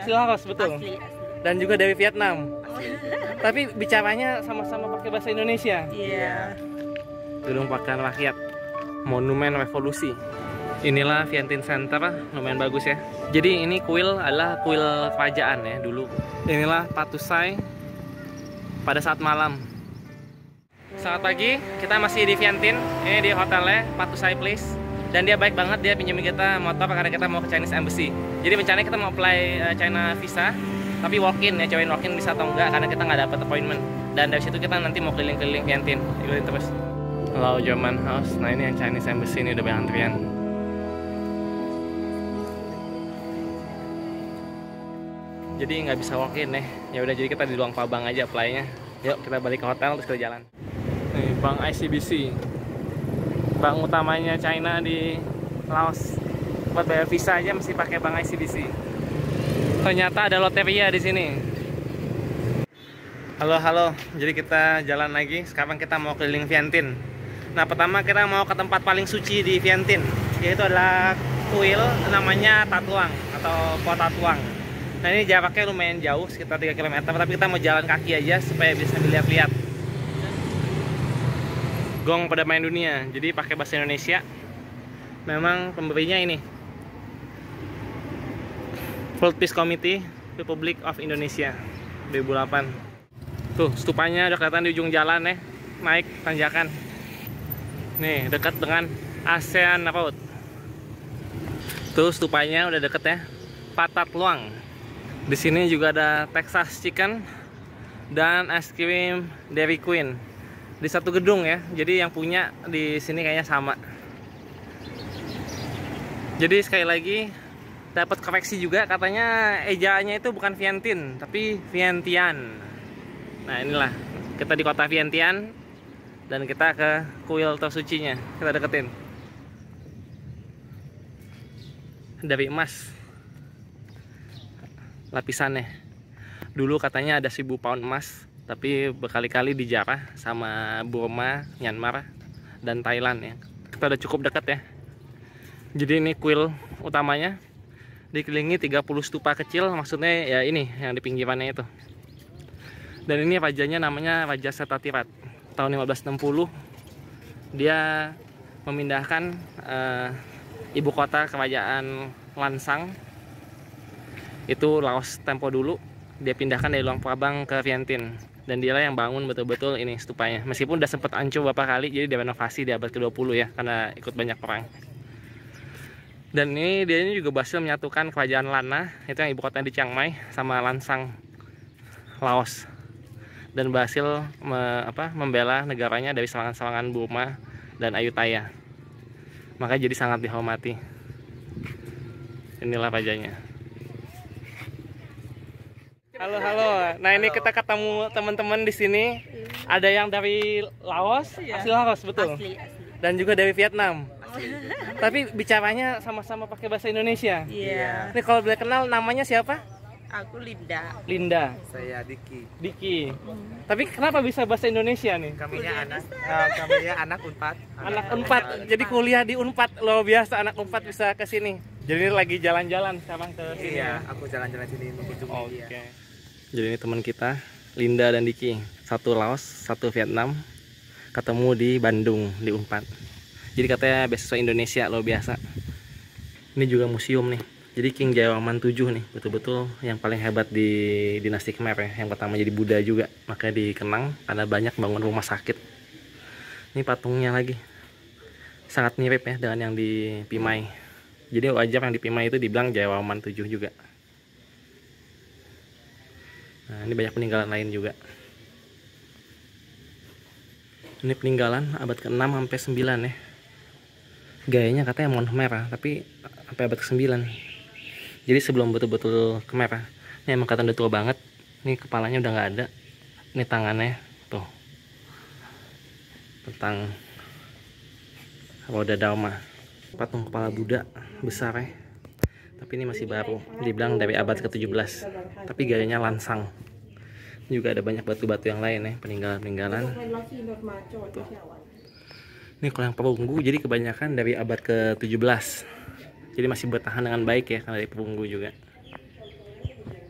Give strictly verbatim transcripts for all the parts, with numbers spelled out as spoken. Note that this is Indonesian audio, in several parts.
Asli Laos, betul. Asli, asli. Dan juga dari Vietnam. Asli. Tapi bicaranya sama-sama pakai bahasa Indonesia. Iya. Gedung Pakaian Rakyat, Monumen Revolusi. Inilah Vientiane Center, lumayan bagus ya. Jadi ini kuil adalah kuil kerajaan ya dulu. Inilah Pathusai pada saat malam. Selamat pagi, kita masih di Vientiane. Ini di hotelnya Pathusai Place. Dan dia baik banget, dia pinjemin kita motor karena kita mau ke Chinese Embassy. Jadi rencananya kita mau apply China visa, tapi walk-in ya, cobain walk-in bisa atau enggak karena kita nggak dapat appointment. Dan dari situ kita nanti mau keliling-keliling Vientiane. Ikutin terus. Hello German House. Nah ini yang Chinese Embassy, ini udah banyak antrian. Jadi nggak bisa walk-in nih. Ya udah, jadi kita di ruang pabang aja apply-nya. Yuk kita balik ke hotel terus kita jalan. Nih Bank I C B C, bank utamanya China di Laos. Buat bayar visa aja mesti pakai bank I C B C. Ternyata ada loteria di sini. Halo halo. Jadi kita jalan lagi. Sekarang kita mau keliling Vientiane. Nah pertama kita mau ke tempat paling suci di Vientiane, yaitu adalah kuil namanya Ta Tuang atau Kota Tuang. Nah ini jaraknya lumayan jauh, sekitar tiga kilometer, tapi kita mau jalan kaki aja supaya bisa dilihat-lihat. Gong perdamaian dunia, jadi pakai bahasa Indonesia. Memang pemberinya ini World Peace Committee Republic of Indonesia dua ribu delapan. Tuh stupanya udah kelihatan di ujung jalan ya, naik tanjakan. Nih dekat dengan ASEAN Road. Tuh stupanya udah deket ya, Pathat Luang. Di sini juga ada Texas Chicken dan es krim Dairy Queen di satu gedung ya. Jadi yang punya di sini kayaknya sama. Jadi sekali lagi dapat koreksi juga, katanya ejaannya itu bukan Vientiane tapi Vientiane. Nah inilah kita di kota Vientiane dan kita ke kuil tersucinya. Kita deketin. Dari emas lapisannya. Dulu katanya ada seribu pound emas, tapi berkali-kali dijarah sama Burma, Myanmar, dan Thailand ya. Kita udah cukup dekat ya. Jadi ini kuil utamanya dikelilingi tiga puluh stupa kecil, maksudnya ya ini yang di pinggirannya itu. Dan ini rajanya namanya Raja Setthathirath. Tahun lima belas enam puluh dia memindahkan uh, ibu kota kerajaan Lansang, itu Laos tempo dulu, dia pindahkan dari Luang Prabang ke Vientiane, dan dia yang bangun betul-betul ini stupanya. Meskipun udah sempat hancur beberapa kali, jadi direnovasi di abad ke dua puluh ya, karena ikut banyak perang. Dan ini dia ini juga berhasil menyatukan kerajaan Lana, itu yang ibu kotanya di Chiang Mai, sama Lansang Laos, dan berhasil me, apa, membela negaranya dari serangan-serangan Burma dan Ayutthaya. Maka jadi sangat dihormati. Inilah rajanya. Halo halo. Nah ini kita ketemu teman-teman di sini. Ada yang dari Laos, Iya. asli Laos betul. Asli, asli. Dan juga dari Vietnam. Asli. Tapi bicaranya sama-sama pakai bahasa Indonesia. Iya. Ini kalau boleh kenal namanya siapa? Aku Linda. Linda. Saya Diki. Diki. Tapi kenapa bisa bahasa Indonesia nih? Kaminya anak, uh, kaminya anak Unpad. Anak Unpad. Jadi kuliah di Unpad, luar biasa anak Unpad bisa ke sini. Jadi ini lagi jalan-jalan sekarang ke sini. Iya, aku jalan-jalan sini mengunjungi Oke. dia. Jadi ini teman kita, Linda dan Diki, satu Laos, satu Vietnam, ketemu di Bandung di Unpad. Jadi katanya beasiswa Indonesia luar biasa. Ini juga museum nih. Jadi King Jayawarman tujuh nih, betul-betul yang paling hebat di dinasti Khmer ya. Yang pertama jadi Buddha juga, makanya dikenang karena banyak bangun rumah sakit. Ini patungnya lagi, sangat mirip ya dengan yang di Pimai. Jadi wajar yang di Pimai itu dibilang Jayawarman tujuh juga. Nah, ini banyak peninggalan lain juga. Ini peninggalan abad ke enam sampai sembilan ya. Gayanya katanya Mon Khmer, tapi sampai abad ke sembilan. Jadi sebelum betul-betul Khmer. Ini emang kata udah tua banget. Ini kepalanya udah nggak ada. Ini tangannya tuh. Tentang roda Dharma. Patung kepala Buddha besar ya. Tapi ini masih baru, dibilang dari abad ke tujuh belas. Tapi gayanya lansang. Juga ada banyak batu-batu yang lain ya, peninggalan-peninggalan. Tuh. Ini kalau yang perunggu jadi kebanyakan dari abad ke tujuh belas. Jadi masih bertahan dengan baik ya, karena dari perunggu juga.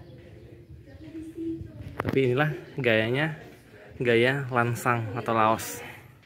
Tapi inilah gayanya, gaya Lansang atau Laos.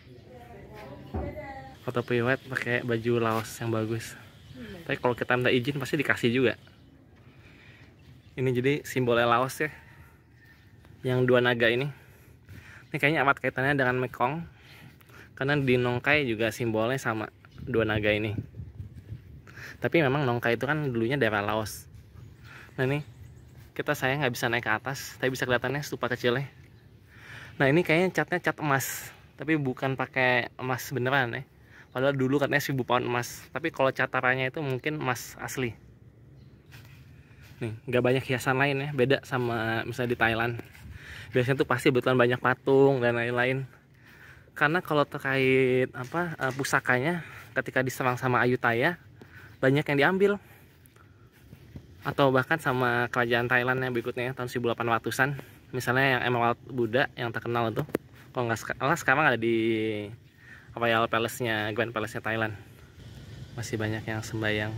Foto priwet pakai baju Laos yang bagus. Tapi kalau kita minta izin pasti dikasih juga. Ini jadi simbolnya Laos ya, yang dua naga ini. Ini kayaknya erat kaitannya dengan Mekong, karena di Nongkai juga simbolnya sama dua naga ini. Tapi memang Nongkai itu kan dulunya daerah Laos. Nah ini kita sayang nggak bisa naik ke atas, tapi bisa kelihatannya stupa kecilnya. Nah ini kayaknya catnya cat emas, tapi bukan pakai emas beneran ya. Padahal dulu katanya seribu pound emas, tapi kalau catarannya itu mungkin emas asli. Nih, nggak banyak hiasan lain ya, beda sama misalnya di Thailand. Biasanya tuh pasti betulan banyak patung dan lain-lain. Karena kalau terkait apa pusakanya, ketika diserang sama Ayutthaya, banyak yang diambil. Atau bahkan sama kerajaan Thailand yang berikutnya tahun seribu delapan ratusan. Misalnya yang Emerald Buddha yang terkenal itu. Kalau nggak salah sekarang ada di Royal Palace-nya, Grand Palace-nya Thailand. Masih banyak yang sembahyang.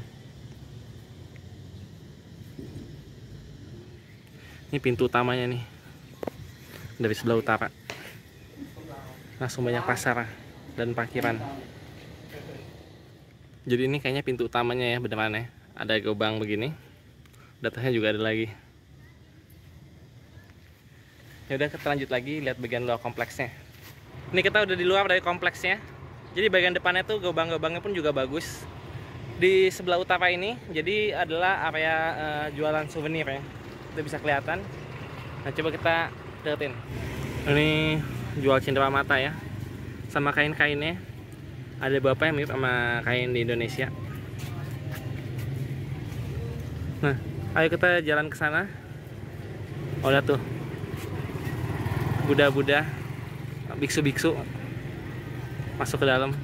Ini pintu utamanya nih, dari sebelah utara. Langsung banyak pasar dan parkiran. Jadi ini kayaknya pintu utamanya ya, beneran ya. Ada gerbang begini. Datanya juga ada lagi. Ya udah, kita lanjut lagi lihat bagian luar kompleksnya. Ini kita udah di luar dari kompleksnya. Jadi bagian depannya tuh gerbang-gerbangnya pun juga bagus. Di sebelah utara ini jadi adalah area uh, jualan souvenir ya. Itu bisa kelihatan. Nah coba kita deketin. Ini jual cindera mata ya, sama kain-kainnya. Ada beberapa yang mirip sama kain di Indonesia. Nah ayo kita jalan ke sana. Oh lihat tuh, Buddha-Buddha, biksu-biksu masuk ke dalam.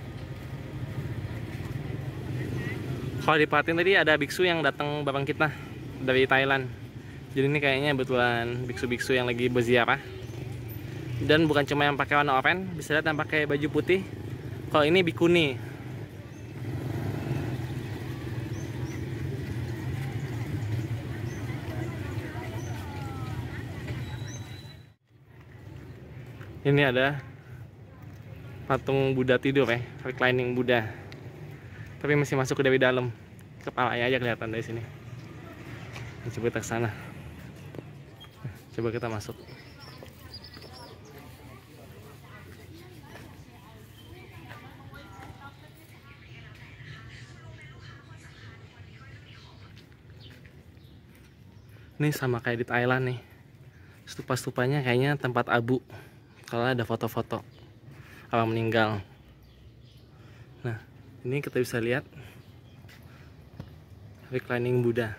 Kalau diperhatiin tadi ada biksu yang datang bareng kita dari Thailand. Jadi ini kayaknya betulan biksu-biksu yang lagi berziarah. Dan bukan cuma yang pakai warna oranye, bisa lihat yang pakai baju putih. Kalau ini bikuni. Ini ada patung Buddha tidur ya, reclining Buddha. Tapi masih masuk ke dari dalam. Kepalanya aja kelihatan dari sini. Coba kita ke sana. Coba kita masuk. Ini sama kayak di Thailand nih. Stupa-stupanya kayaknya tempat abu. Kalau ada foto-foto orang meninggal. Nah, ini kita bisa lihat reclining Buddha.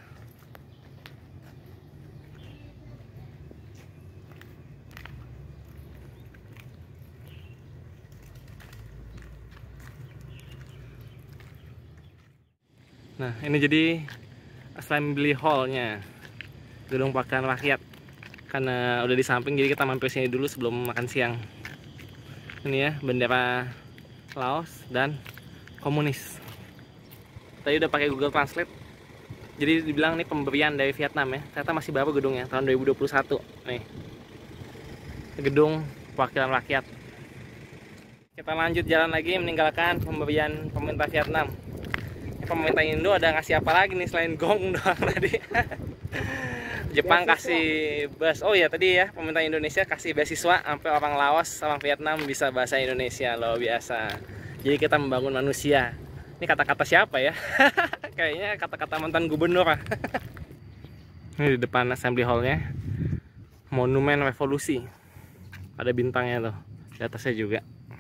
Nah, ini jadi assembly hall-nya, gedung pakaian rakyat. Karena udah di samping, jadi kita mampir sini dulu sebelum makan siang. Ini ya, bendera Laos dan komunis. Tadi udah pakai Google Translate. Jadi dibilang nih pemberian dari Vietnam ya. Ternyata masih baru gedungnya, tahun dua ribu dua puluh satu. Nih, gedung perwakilan rakyat. Kita lanjut jalan lagi meninggalkan pemberian pemerintah Vietnam. Pemerintah Indo ada ngasih apa lagi nih selain gong doang tadi. Jepang kasih bus. Oh ya tadi ya, pemerintah Indonesia kasih beasiswa sampai orang Laos, orang Vietnam bisa bahasa Indonesia, loh biasa. Jadi kita membangun manusia. Ini kata-kata siapa ya? Kayaknya kata-kata mantan gubernur. Ini di depan assembly hall-nya, Monumen Revolusi. Ada bintangnya tuh, di atasnya juga.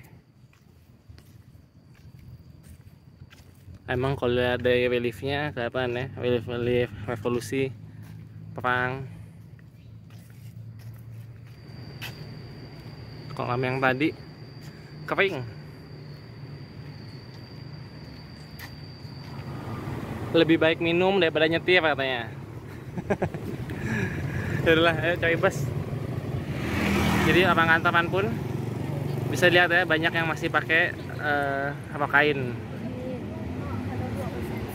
Emang kalau lihat dari reliefnya kelihatan ya, relief-relief revolusi, perang. Kolam yang tadi kering. Lebih baik minum daripada nyetir katanya. Yaudah, ayo cari bus. Jadi orang kantoran pun bisa lihat ya, banyak yang masih pakai uh, apa kain.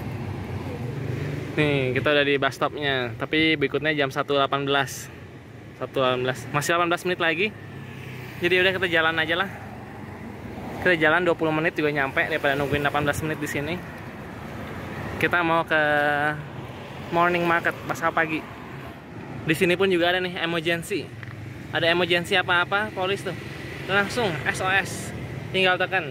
Nih kita udah di bus stopnya, tapi berikutnya jam satu delapan belas. satu delapan belas. Masih delapan belas menit lagi. Jadi udah kita jalan aja lah. Kita jalan dua puluh menit juga nyampe daripada nungguin delapan belas menit di sini. Kita mau ke morning market pasar pagi. Di sini pun juga ada nih emergency. Ada emergency apa-apa, polis tuh langsung S O S, tinggal tekan.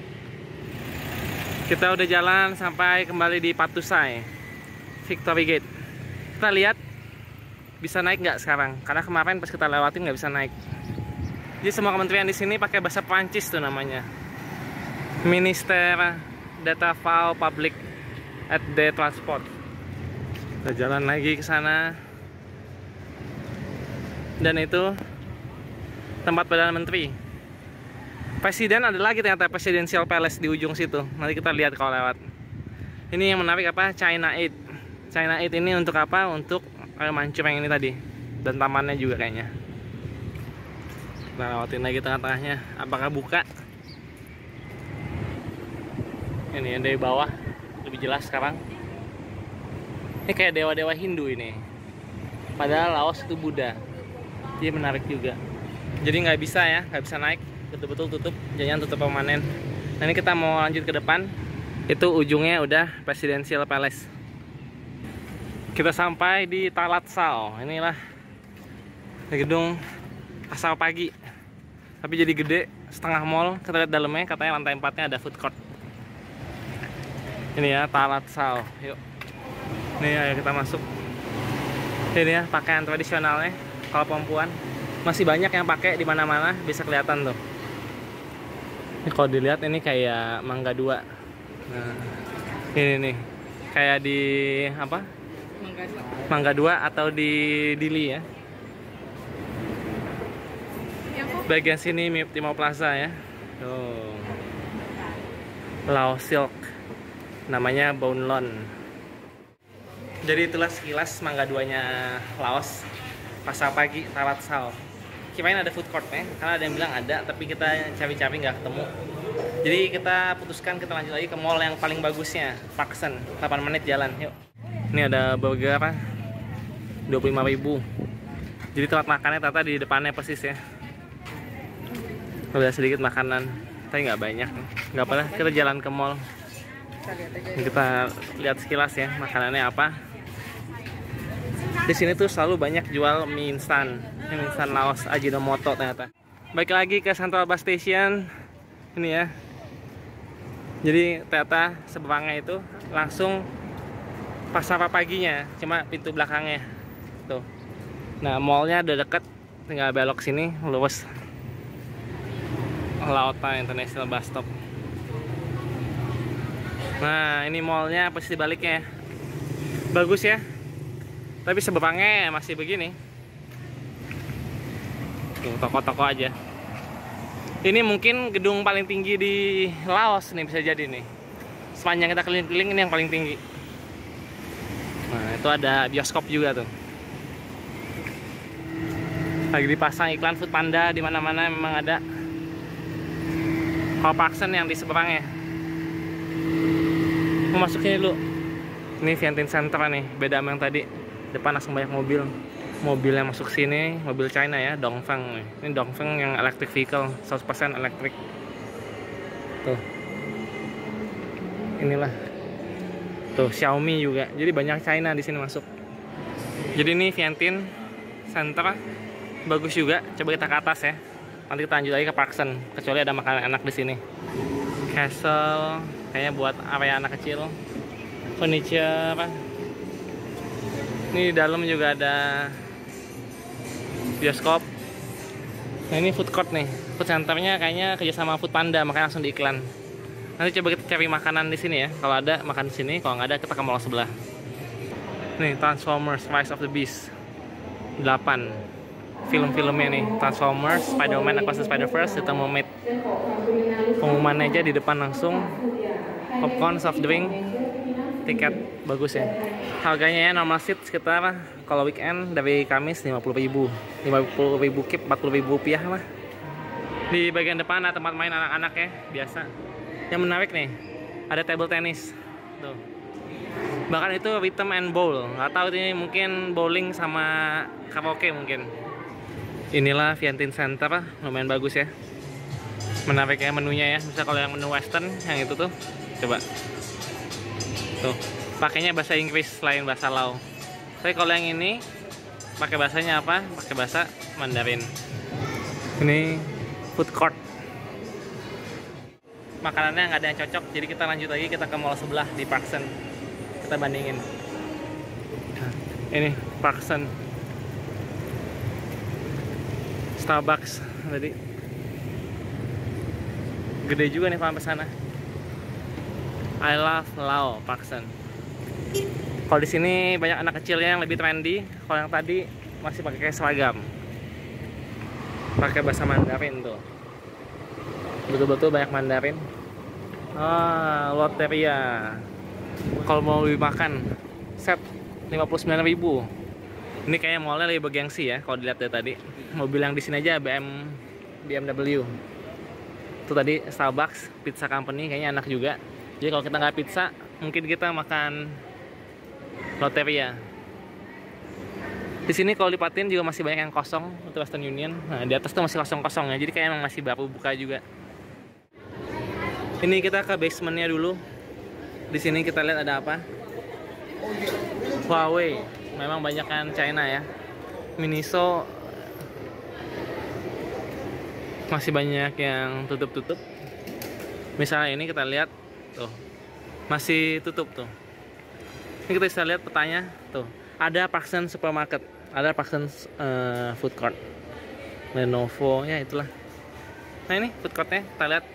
Kita udah jalan sampai kembali di Patusai Victory Gate. Kita lihat bisa naik nggak sekarang, karena kemarin pas kita lewatin nggak bisa naik. Jadi semua kementerian di sini pakai bahasa Prancis tuh namanya. Minister Data File Public at the Transport. Kita jalan lagi ke sana. Dan itu tempat Perdana Menteri. Presiden ada lagi ternyata, Presidential Palace di ujung situ. Nanti kita lihat kalau lewat. Ini yang menarik apa? China Eight. China Eight ini untuk apa? Untuk air mancur yang ini tadi. Dan tamannya juga kayaknya. Kita lewatin lagi tengah-tengahnya. Apakah buka? Ini yang dari bawah lebih jelas sekarang. Ini kayak dewa-dewa Hindu ini. Padahal Laos itu Buddha. Jadi menarik juga. Jadi nggak bisa ya, nggak bisa naik. Betul-betul tutup, jangan tutup permanen. Nah ini kita mau lanjut ke depan. Itu ujungnya udah Presidential Palace. Kita sampai di Talatsau. Inilah gedung pasar pagi. Tapi jadi gede, setengah mall. Kita lihat dalamnya, katanya lantai empatnya ada food court. Ini ya Talatsau. Yuk. Nih ayo kita masuk. Ini ya pakaian tradisionalnya. Kalau perempuan masih banyak yang pakai di mana-mana, bisa kelihatan tuh. Ini kalau dilihat ini kayak Mangga Dua. Nah, ini nih kayak di apa? Mangga Dua. Mangga Dua atau di Dili ya. Bagian sini Timau Plaza ya. Tuh. Laos Silk. Namanya Bounlon. Jadi itulah sekilas Mangga Duanya Laos. Pasar pagi Talatsau. Kirain ada food court ya, karena ada yang bilang ada, tapi kita cari-cari nggak ketemu. Jadi kita putuskan kita lanjut lagi ke mall yang paling bagusnya, Parkson. delapan menit jalan, yuk. Ini ada burger dua puluh lima ribu. Jadi tempat makannya ternyata di depannya persis ya. Udah sedikit makanan, tapi nggak banyak. Nggak apa-apa, kita jalan ke mall. Kita lihat sekilas ya makanannya apa. Di sini tuh selalu banyak jual mie instan, mie instan Laos, Ajinomoto ternyata. Baik lagi ke Central Bus Station, ini ya. Jadi ternyata seberangnya itu langsung pasar paginya, cuma pintu belakangnya. Tuh. Nah mallnya udah deket, tinggal belok sini, lurus. Laota International Bus Stop. Nah ini mallnya persis di baliknya. Bagus ya. Tapi seberangnya masih begini. Tuh, toko-toko aja. Ini mungkin gedung paling tinggi di Laos nih, bisa jadi nih. Sepanjang kita keliling-keliling ini yang paling tinggi. Nah, itu ada bioskop juga tuh. Lagi dipasang iklan Food Panda di mana-mana memang ada. Kalau Parkson yang di seberangnya. Mau masuknya dulu. Ini Vientiane Center nih, beda sama yang tadi. Depan langsung banyak mobil. Mobil yang masuk sini, mobil China ya, Dongfeng. Ini Dongfeng yang electric vehicle, seratus persen elektrik. Tuh. Inilah. Tuh, Xiaomi juga. Jadi banyak China di sini masuk. Jadi ini Vientiane Center bagus juga. Coba kita ke atas ya. Nanti kita lanjut lagi ke Parkson, kecuali ada makanan enak di sini. Castle kayaknya buat area anak kecil. Furniture apa? Ini di dalam juga ada bioskop. Nah ini food court nih. Food centernya kayaknya kerjasama Food Panda, makanya langsung diiklan. Nanti coba kita cari makanan di sini ya. Kalau ada makan di sini, kalau nggak ada kita ke mall sebelah. Nih Transformers Rise of the Beast delapan. Film-filmnya nih Transformers, Spider-Man, Across the Spider-Verse, Little Mermaid. Pengumumannya aja di depan langsung. Popcorn, soft drink, tiket bagus ya. Harganya ya normal seat sekitar kalau weekend dari Kamis lima puluh ribu, lima puluh ribu kip, empat puluh ribu rupiah lah. Di bagian depan ada tempat main anak-anak ya, biasa. Yang menarik nih, ada table tennis. Tuh. Bahkan itu rhythm and bowl. Nggak tahu ini mungkin bowling sama karaoke mungkin. Inilah Vientiane Center, lumayan bagus ya. Menarik ya menunya ya. Misal kalau yang menu western yang itu tuh, coba. Tuh, pakainya bahasa Inggris selain bahasa Lao. Tapi kalau yang ini pakai bahasanya apa? Pakai bahasa Mandarin. Ini food court. Makanannya nggak ada yang cocok, jadi kita lanjut lagi, kita ke mall sebelah di Parkson. Kita bandingin. Nah, ini Parkson. Starbucks tadi. Gede juga nih sampai sana. I love Lao Parkson. Kalau di sini banyak anak kecilnya yang lebih trendy. Kalau yang tadi masih pakai kayak seragam, pakai bahasa Mandarin tuh. Betul-betul banyak Mandarin. Ah, loteria. Kalau mau lebih makan, set lima puluh sembilan ribu. Ini kayaknya mallnya lebih bergengsi ya. Kalau dilihat dari tadi, mobil yang di sini aja B M B M W. Itu tadi Starbucks, Pizza Company, kayaknya enak juga. Jadi kalau kita nggak pizza, mungkin kita makan loteria. Di sini kalau lipatin juga masih banyak yang kosong untuk Western Union. Nah, di atas tuh masih kosong-kosong ya. Jadi kayak emang masih baru buka juga. Ini kita ke basementnya dulu. Di sini kita lihat ada apa? Huawei. Memang banyak kan China ya. Miniso masih banyak yang tutup-tutup. Misalnya ini kita lihat tuh, masih tutup tuh. Ini kita bisa lihat petanya tuh. Ada Parkson Supermarket, ada Parkson uh, Food Court, Lenovo, ya itulah. Nah ini food courtnya, kita lihat.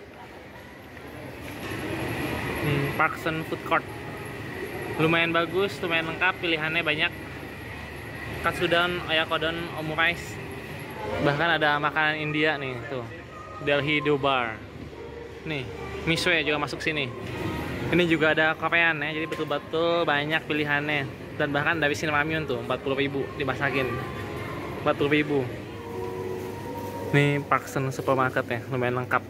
Hmm, Parkson Food Court, lumayan bagus, lumayan lengkap, pilihannya banyak. Katsudon, oyakodon, omurice, bahkan ada makanan India nih tuh, Delhi Dobar. Nih, miso ya juga masuk sini. Ini juga ada Korean ya, jadi betul-betul banyak pilihannya. Dan bahkan dari Cinnamon tuh empat puluh ribu dimasakin. empat puluh ribu. Nih Parkson Supermarket ya, lumayan lengkap.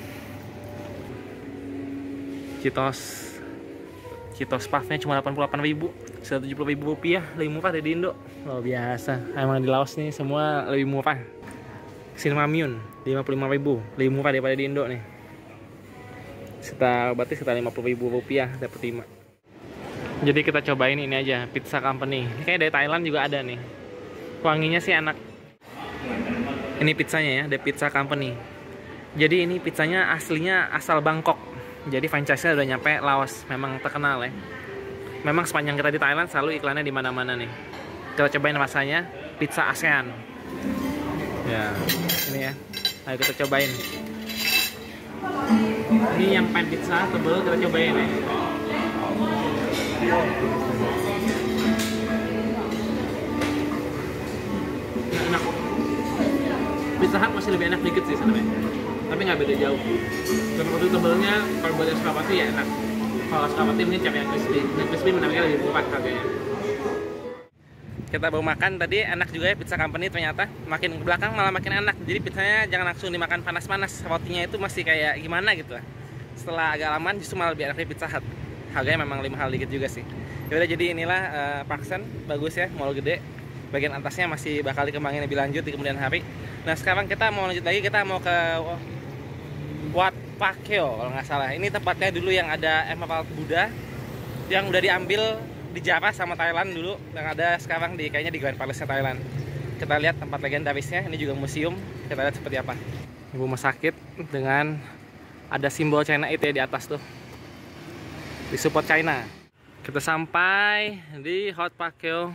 Cheetos. Cheetos puffnya cuma delapan puluh delapan ribu. Sudah tujuh puluh ribu rupiah, lebih murah dari di Indo. Luar biasa. Emang di Laos nih semua lebih murah. Cinnamon lima puluh lima ribu, lebih murah daripada di Indo nih. Sekitar berarti sekitar lima puluh ribu rupiah dapat lima. Jadi kita cobain ini aja, Pizza Company. Ini kayak dari Thailand juga ada nih. Wanginya sih enak. Ini pizzanya ya, The Pizza Company. Jadi ini pizzanya aslinya asal Bangkok. Jadi franchise-nya udah nyampe Laos. Memang terkenal ya. Memang sepanjang kita di Thailand selalu iklannya di mana-mana nih. Kita cobain rasanya, pizza ASEAN. Ya, ini ya. Ayo kita cobain. Ini yang pan pizza tebel, kita cobain ya. Nah, enak. Pizza Hut masih lebih enak dikit sih sebenarnya, tapi nggak beda jauh. Dan waktu tebelnya kalau buat yang Sukapati ya enak. Kalau Sukapati ini cari yang crispy. Yang crispy menariknya lebih murah harganya. Kita baru makan tadi, enak juga ya Pizza Company ternyata. Makin ke belakang malah makin enak. Jadi pizzanya jangan langsung dimakan panas-panas. Rotinya itu masih kayak gimana gitu lah. Setelah agak lama justru malah lebih enak di Pizza Hut. Harganya memang lima mahal dikit juga sih. Yaudah, jadi inilah uh, Parkson, bagus ya, mall gede. Bagian atasnya masih bakal dikembangin lebih lanjut di kemudian hari. Nah sekarang kita mau lanjut lagi, kita mau ke Wat Phra Kaew kalau nggak salah. Ini tempatnya dulu yang ada Emerald Buddha yang udah diambil dijarah sama Thailand dulu, yang ada sekarang di kayaknya di Grand Palace Thailand. Kita lihat tempat legendarisnya. Ini juga museum. Kita lihat seperti apa. Rumah sakit dengan ada simbol China itu ya di atas tuh, di support China. Kita sampai di Wat Phra Kaew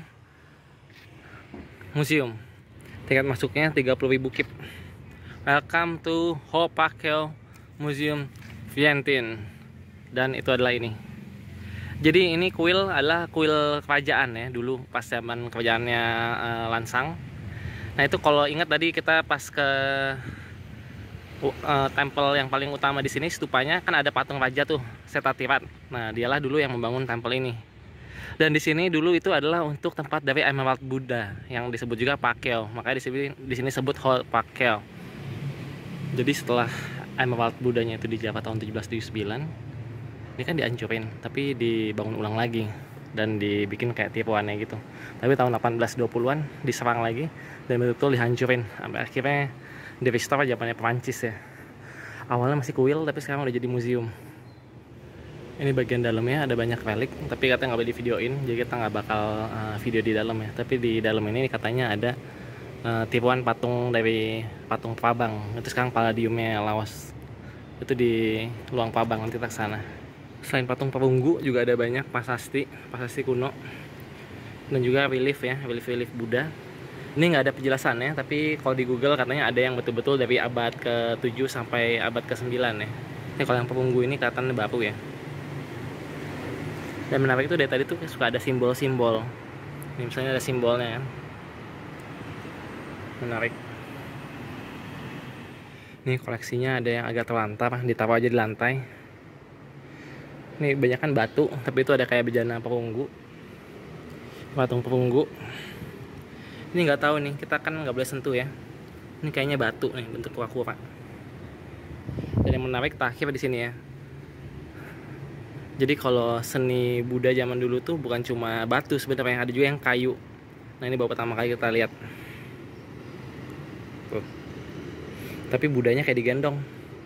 Museum. Tiket masuknya tiga puluh ribu kip. Welcome to Wat Phra Kaew Museum Vientiane. Dan itu adalah ini. Jadi ini kuil adalah kuil kerajaan ya dulu pas zaman kerajaannya uh, Lansang. Nah itu kalau ingat tadi kita pas ke uh, tempel yang paling utama di sini, stupanya kan ada patung raja tuh, Setthathirath. Nah dialah dulu yang membangun tempel ini. Dan di sini dulu itu adalah untuk tempat dari Emerald Buddha yang disebut juga Phra Kaew. Makanya di sini di sini sebut Wat Phra Kaew. Jadi setelah Emerald Buddha-nya itu dijarah tahun tujuh belas tujuh puluh sembilan, ini kan dihancurin tapi dibangun ulang lagi. dan dibikin kayak tipuannya gitu. Tapi tahun delapan belas dua puluhan diserang lagi dan betul-betul dihancurin sampai akhirnya di restore zamannya Perancis ya. Awalnya masih kuil tapi sekarang udah jadi museum. Ini bagian dalamnya ada banyak relik, tapi katanya nggak boleh di videoin, jadi kita nggak bakal uh, video di dalam ya. Tapi di dalam ini katanya ada uh, tipuan patung dari patung Prabang. Itu sekarang palladiumnya Laos. Itu di Luang Prabang, nanti kita kesana. Selain patung perunggu juga ada banyak prasasti, prasasti kuno, dan juga relief ya, relief-relief Buddha. Ini nggak ada penjelasannya, tapi kalau di Google katanya ada yang betul-betul dari abad ke tujuh sampai abad ke sembilan ya. Ini kalau yang perunggu ini kelihatan baru ya. Dan menarik itu dari tadi tuh suka ada simbol-simbol. Ini misalnya ada simbolnya kan. Menarik. Ini koleksinya ada yang agak terlantar, ditaruh aja di lantai. Ini banyak kan batu, tapi itu ada kayak bejana perunggu, patung perunggu. Ini nggak tahu nih, kita kan nggak boleh sentuh ya. Ini kayaknya batu nih, bentuk kura-kura. Dan yang menarik terakhir di sini ya. Jadi kalau seni Buddha zaman dulu tuh bukan cuma batu sebenarnya, ada juga yang kayu. Nah ini baru pertama kali kita lihat. Tuh. Tapi Buddhanya kayak digendong.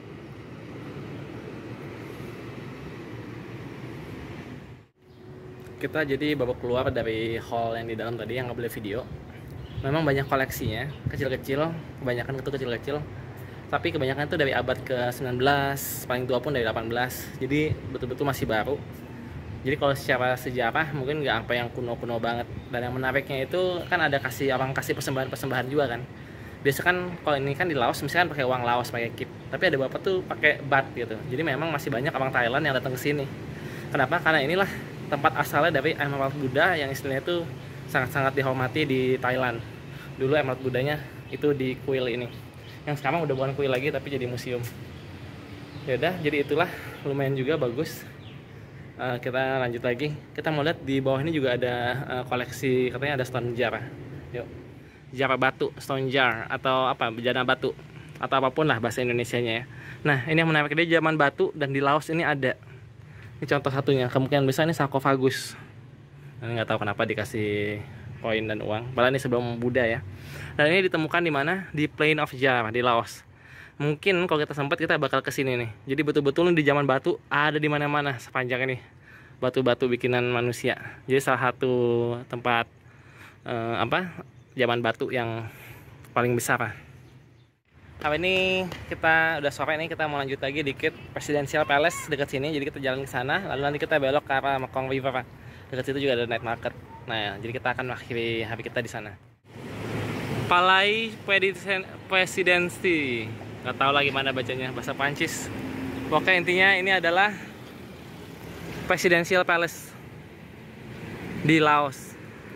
Kita jadi baru keluar dari hall yang di dalam tadi yang nggak boleh video. Memang banyak koleksinya, kecil-kecil, kebanyakan itu kecil-kecil. Tapi kebanyakan itu dari abad ke sembilan belas, paling tua pun dari delapan belas. Jadi betul-betul masih baru. Jadi kalau secara sejarah mungkin nggak apa yang kuno-kuno banget. Dan yang menariknya itu kan ada kasih orang kasih persembahan-persembahan juga kan. Biasa kan kalau ini kan di Laos misalkan pakai uang Laos, pakai kip. Tapi ada bapak tuh pakai baht gitu. Jadi memang masih banyak orang Thailand yang datang ke sini. Kenapa? Karena inilah tempat asalnya dari Emerald Buddha yang istilahnya itu sangat-sangat dihormati di Thailand. Dulu Emerald Buddhanya itu di kuil ini. Yang sekarang udah bukan kuil lagi tapi jadi museum. Ya udah, jadi itulah lumayan juga bagus. Uh, kita lanjut lagi. Kita mau lihat di bawah ini juga ada uh, koleksi, katanya ada stone jar. Yuk. Jar batu, stone jar atau apa? Bejana batu atau apapun lah bahasa Indonesianya ya. Nah, ini yang menarik dia zaman batu dan di Laos ini ada. Ini contoh satunya. Kemungkinan besar ini sarkofagus. Ini nggak tahu kenapa dikasih koin dan uang. Padahal ini sebelum Buddha ya. Dan ini ditemukan di mana? Di Plain of Jar di Laos. Mungkin kalau kita sempat kita bakal ke sini nih. Jadi betul-betul di zaman batu ada di mana-mana sepanjang ini. Batu-batu bikinan manusia. Jadi salah satu tempat eh, apa? Zaman batu yang paling besar lah. Kali ini kita udah sore nih, kita mau lanjut lagi dikit Presidential Palace dekat sini. Jadi kita jalan ke sana, lalu nanti kita belok ke arah Mekong River. Dekat situ juga ada night market. Nah, ya, jadi kita akan mengakhiri hari kita di sana. Palais Presidensi, nggak tahu lagi mana bacanya, bahasa Prancis. Pokoknya intinya ini adalah Presidential Palace di Laos.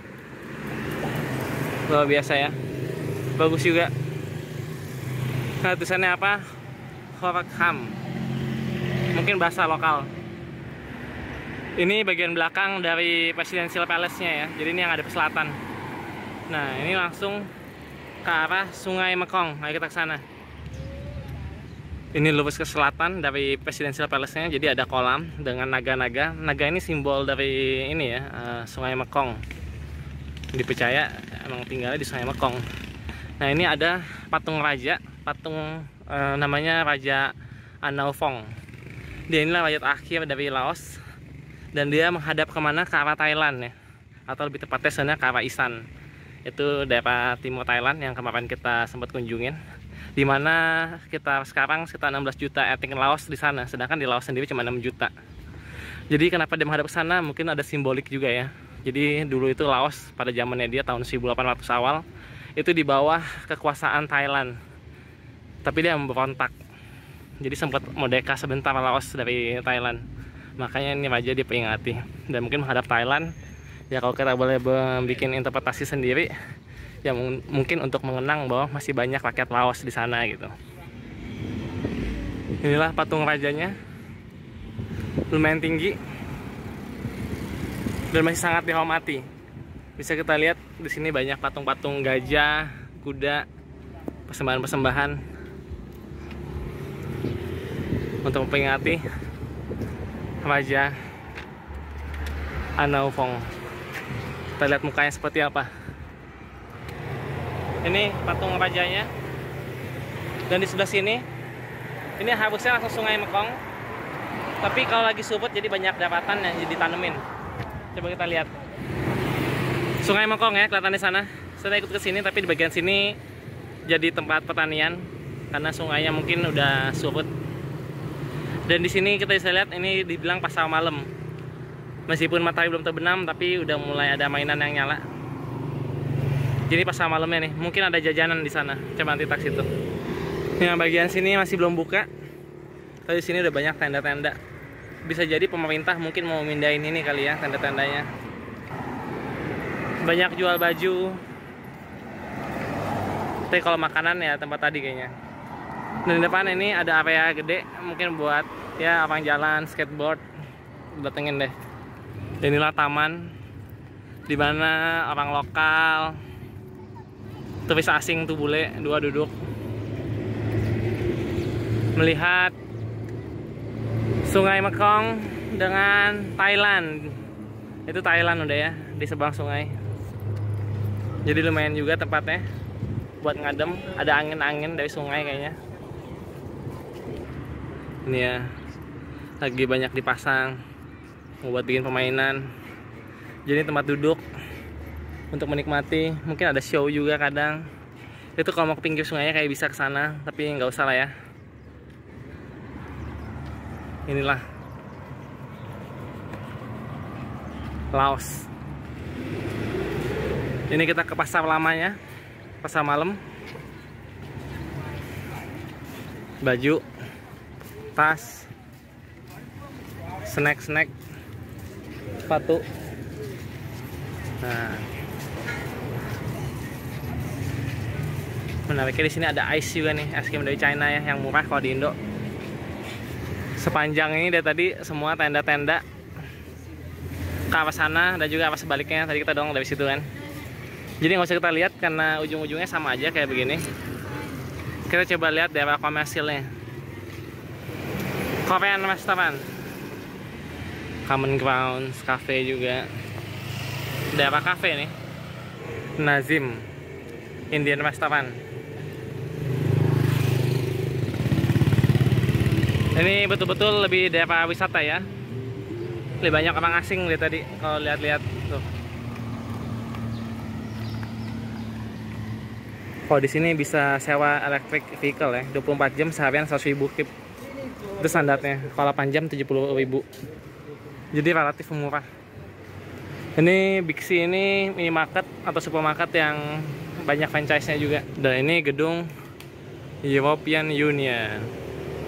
Luar biasa ya, bagus juga. Nah, tulisannya apa? Horakham, mungkin bahasa lokal. Ini bagian belakang dari Presidential Palace-nya ya. Jadi ini yang ada ke selatan. Nah, ini langsung ke arah Sungai Mekong. Ayo kita ke sana. Ini lurus ke selatan dari Presidential Palace-nya. Jadi ada kolam dengan naga-naga. Naga ini simbol dari ini ya, uh, Sungai Mekong. Dipercaya emang tinggalnya di Sungai Mekong. Nah, ini ada patung raja, patung uh, namanya Raja Anaufong. Dia inilah raja terakhir dari Laos. Dan dia menghadap kemana? Ke arah Thailand ya. Atau lebih tepatnya sana ke arah Isan. Itu daerah timur Thailand yang kemarin kita sempat kunjungin. Dimana kita sekarang sekitar enam belas juta etnik Laos di sana. Sedangkan di Laos sendiri cuma enam juta. Jadi kenapa dia menghadap ke sana? Mungkin ada simbolik juga ya. Jadi dulu itu Laos pada zamannya dia tahun seribu delapan ratus awal. Itu di bawah kekuasaan Thailand. Tapi dia memberontak. Jadi sempat merdeka sebentar Laos dari Thailand. Makanya ini raja diperingati. Dan mungkin menghadap Thailand. Ya kalau kita boleh bikin interpretasi sendiri, ya mungkin untuk mengenang bahwa masih banyak rakyat Laos di sana gitu. Inilah patung rajanya. Lumayan tinggi. Dan masih sangat dihormati. Bisa kita lihat di sini banyak patung-patung gajah, kuda, persembahan-persembahan untuk memperingati Raja Anaufong. Kita lihat mukanya seperti apa. Ini patung rajanya. Dan di sebelah sini, ini harusnya langsung Sungai Mekong. Tapi kalau lagi surut jadi banyak dapatan yang ditanemin. Coba kita lihat. Sungai Mekong ya, kelihatan di sana. Saya ikut ke sini, tapi di bagian sini jadi tempat pertanian karena sungainya mungkin udah surut. Dan di sini kita bisa lihat ini dibilang pasar malam. Meskipun matahari belum terbenam, tapi udah mulai ada mainan yang nyala. Jadi pasar malamnya nih, mungkin ada jajanan di sana. Coba nanti tak situ. Yang bagian sini masih belum buka. Tapi di sini udah banyak tenda-tenda. Bisa jadi pemerintah mungkin mau mindahin ini kali ya, tenda-tendanya. Banyak jual baju. Tapi kalau makanan ya tempat tadi kayaknya. Dan di depan ini ada area gede, mungkin buat ya orang jalan, skateboard. Datengin deh. Dan inilah taman di mana orang lokal, turis asing tuh bule dua duduk melihat Sungai Mekong dengan Thailand. Itu Thailand udah ya, di seberang sungai. Jadi lumayan juga tempatnya buat ngadem. Ada angin-angin dari sungai kayaknya. Ini ya, lagi banyak dipasang buat bikin permainan. Jadi tempat duduk untuk menikmati. Mungkin ada show juga kadang. Itu kalau mau ke pinggir sungainya kayak bisa ke sana, tapi nggak usah lah ya. Inilah Laos. Ini kita ke pasar lamanya, pasar malam. Baju, tas, snack-snack, sepatu. Nah, menariknya di sini ada ice juga nih, es krim dari China ya, yang murah kalau di Indo. Sepanjang ini dari tadi semua tenda-tenda ke arah sana dan juga arah sebaliknya. Tadi kita dong dari situ kan. Jadi nggak usah kita lihat karena ujung-ujungnya sama aja kayak begini. Kita coba lihat daerah komersilnya. Korean Restaurant, Common Grounds, cafe juga. Daerah cafe nih, Nazim Indian Restaurant. Ini betul-betul lebih daerah wisata ya. Lebih banyak orang asing dari tadi kalau lihat-lihat tuh. Kalau di sini bisa sewa electric vehicle ya, dua puluh empat jam seharian seratus ribu kip. Itu standarnya. Kalau delapan jam tujuh puluh ribu. Jadi relatif murah. Ini Big C ini minimarket atau supermarket yang banyak franchise-nya juga. Dan ini gedung European Union.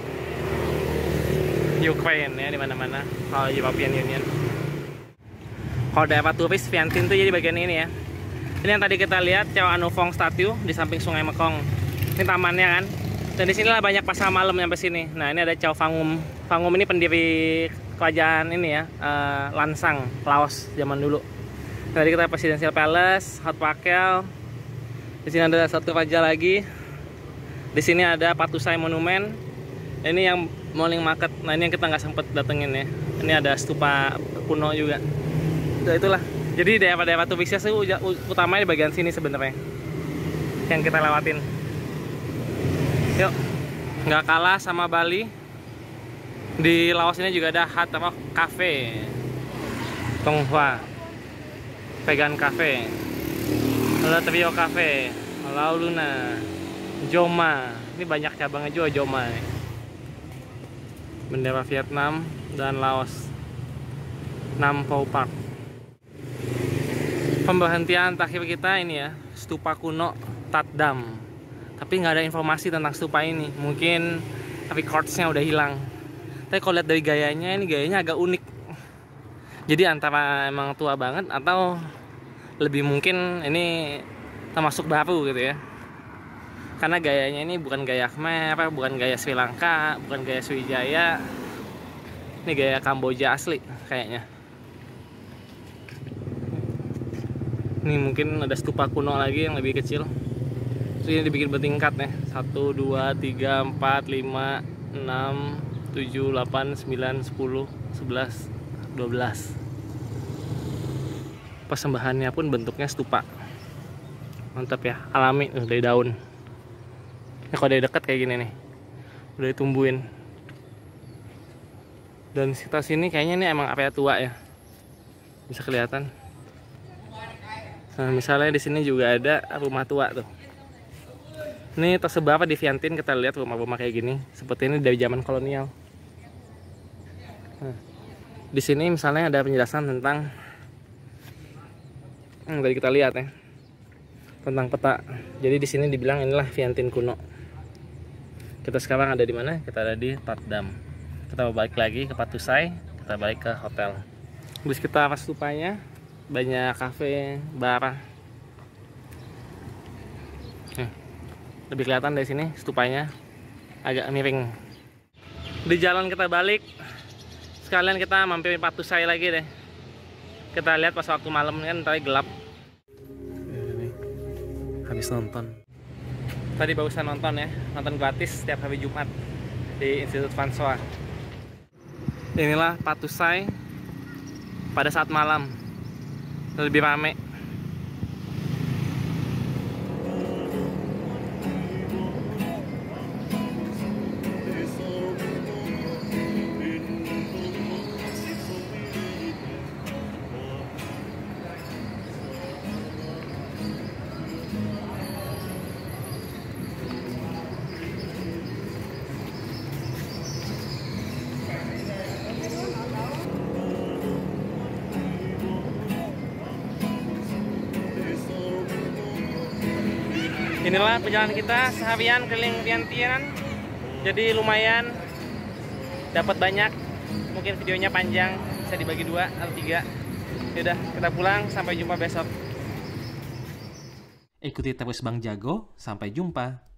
Ukraine ya di mana-mana kalau European Union. Kalau daerah turis Vientiane tuh jadi bagian ini ya. Ini yang tadi kita lihat Chow Anaufong Statue di samping Sungai Mekong. Ini tamannya kan. Dan di sinilah banyak pasar malam sampai sini. Nah, ini ada Chow Phangum. Phangum ini pendiri kerajaan ini ya, uh, Lansang, Laos zaman dulu. Tadi kita Presidential Palace, Hot Pakel. Di sini ada satu raja lagi. Di sini ada Patusai Monument. Ini yang morning market. Nah, ini yang kita nggak sempet datengin ya. Ini ada stupa kuno juga. Nah, itulah. Jadi daerah-daerah turisnya sih utamanya di bagian sini sebenarnya yang kita lewatin. Yuk, nggak kalah sama Bali. Di Laos ini juga ada Hard Rock Cafe, Tonghua, Vegan Cafe, Lalu Trio Cafe, Lalu Luna, Joma. Ini banyak cabangnya juga Joma. Bendera Vietnam dan Laos. Nam Pho Park. Pemberhentian terakhir kita ini ya, stupa kuno Tat Dam. Tapi nggak ada informasi tentang stupa ini. Mungkin recordsnya udah hilang. Tapi kalau lihat dari gayanya, ini gayanya agak unik. Jadi antara emang tua banget atau lebih mungkin ini termasuk baru gitu ya. Karena gayanya ini bukan gaya Khmer, bukan gaya Sri Lanka, bukan gaya Sriwijaya. Ini gaya Kamboja asli kayaknya. Ini mungkin ada stupa kuno lagi yang lebih kecil. Terus ini dibikin bertingkat ya. satu, dua, tiga, empat, lima, enam, tujuh, delapan, sembilan, sepuluh, sebelas, dua belas. Persembahannya pun bentuknya stupa. Mantap ya, alami tuh dari daun. Ya kalau dari dekat kayak gini nih, udah ditumbuhin. Dan sekitar sini kayaknya ini emang area tua ya, bisa kelihatan. Nah, misalnya di sini juga ada rumah tua tuh. Ini tersebar di Viantin, kita lihat rumah-rumah kayak gini. Seperti ini dari zaman kolonial. Nah, di sini misalnya ada penjelasan tentang yang tadi kita lihat ya, tentang peta. Jadi di sini dibilang inilah Viantin kuno. Kita sekarang ada di mana? Kita ada di Patdam. Kita balik lagi ke Patusai, kita balik ke hotel. Di sekitar stupanya banyak kafe, bar. Nih, lebih kelihatan dari sini stupanya agak miring. Di jalan kita balik, sekalian kita mampir Patusai lagi deh. Kita lihat pas waktu malam kan tadi gelap. Ini habis nonton. Tadi barusan nonton ya, nonton gratis setiap hari Jumat di Institut François. Inilah Patusai pada saat malam, lebih rame. Inilah perjalanan kita seharian keliling Vientiane. Jadi lumayan, dapat banyak. Mungkin videonya panjang, bisa dibagi dua atau tiga. Yaudah, kita pulang, sampai jumpa besok. Ikuti terus Bang Jago, sampai jumpa.